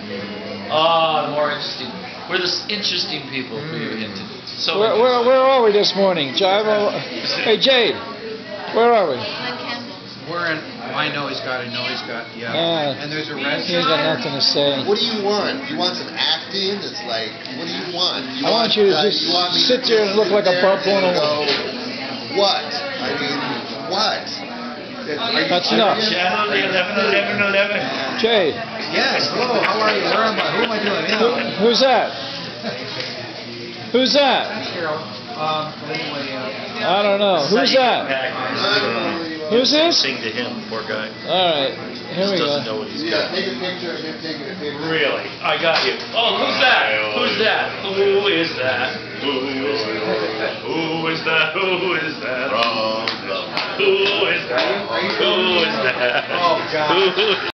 Ah, the more interesting. We're the interesting people for you hinted. So where are we this morning? Jave? Hey, Jade, where are we? We're in. I know he's got. Yeah. And there's a restaurant. He ain't got nothing to say. What do you want? You want some acting? It's like, what do you want? I want you to just sit there and look like a bump on a wall. What? I mean, what? That's enough. Channel 11. Jade. Yes. Hello. How are you? Where am I? Who am I doing? Yeah. Who's that? Who's that? I don't know. Who's that? Who's this? Sing to him, poor guy. All right, here we go. Doesn't know what he's got. Take a picture of him taking a picture. Really? I got you. Oh, who's that? Who's that? Who is that? Who is that? Who is that? Who is that? Who is that? Who is that? Oh God.